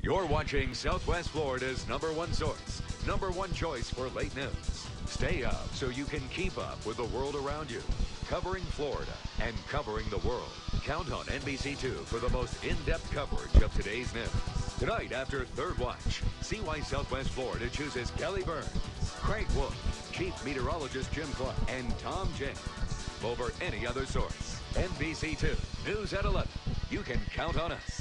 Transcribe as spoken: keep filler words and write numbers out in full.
You're watching Southwest Florida's number one source, number one choice for late news. Stay up so you can keep up with the world around you. Covering Florida and covering the world. Count on N B C two for the most in-depth coverage of today's news. Tonight after Third Watch, see why Southwest Florida chooses Kelly Burns, Craig Wolf, Chief Meteorologist Jim Clark, and Tom James over any other source. N B C two, News at eleven. You can count on us.